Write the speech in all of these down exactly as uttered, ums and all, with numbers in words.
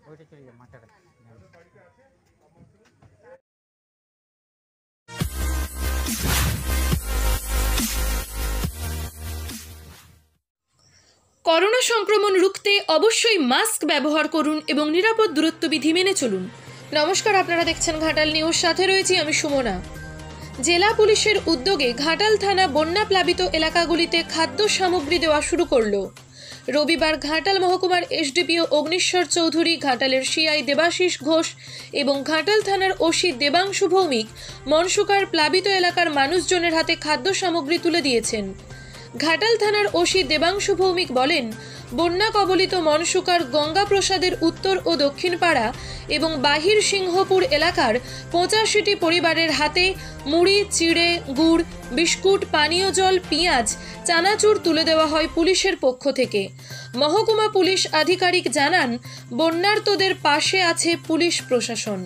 Corona সংক্রমণ রুখতে অবশ্যই মাস্ক ব্যবহার করুন এবং নিরাপদ দূরত্ব বিধি মেনে চলুন। নমস্কার, আপনারা দেখছেন ঘাটাল নিউজ, সাথে রয়েছি আমি সুমনা। জেলা পুলিশের উদ্যোগে ঘাটাল থানা বন্যা প্লাবিত এলাকাগুলিতে খাদ্য সামগ্রী দেওয়া শুরু করলো। রবিবার ঘাটাল মহকুমার এসডিপিও অগ্নিশ্বর চৌধুরী, ঘাটালের সিআই দেবাশিস ঘোষ এবং ঘাটাল থানার ওসি দেবাংশু ভৌমিক মনসুকার প্লাবিত এলাকার মানুষজনের হাতে খাদ্য সামগ্রী তুলে দিয়েছেন। ঘাটাল থানার ওসি দেবাংশু ভৌমিক বলেন, বন্যা কবলিত মনসুকার গঙ্গাপ্রসাদের উত্তর ও দক্ষিণ পাড়া এবং বাহির সিংহপুর এলাকার পঁচাশিটি পরিবারের হাতে মুড়ি, চিড়ে, গুড়, বিস্কুট, পানীয় জল, পেঁয়াজ, চানাচুর তুলে দেওয়া হয় পুলিশের পক্ষ থেকে। মহকুমা পুলিশ আধিকারিক জানান, বন্যার্তদের পাশে আছে পুলিশ প্রশাসন।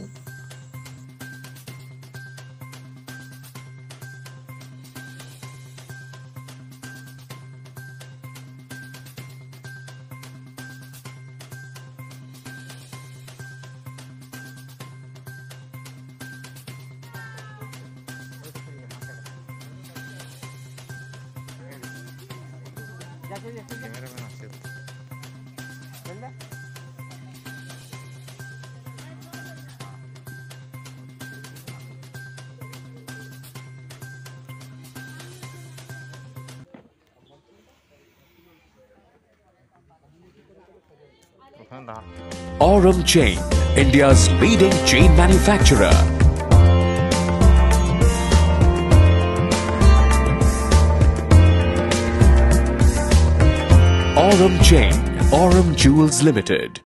Aurum Chain, India's leading chain manufacturer. Aurum Chain, Aurum Jewels Limited.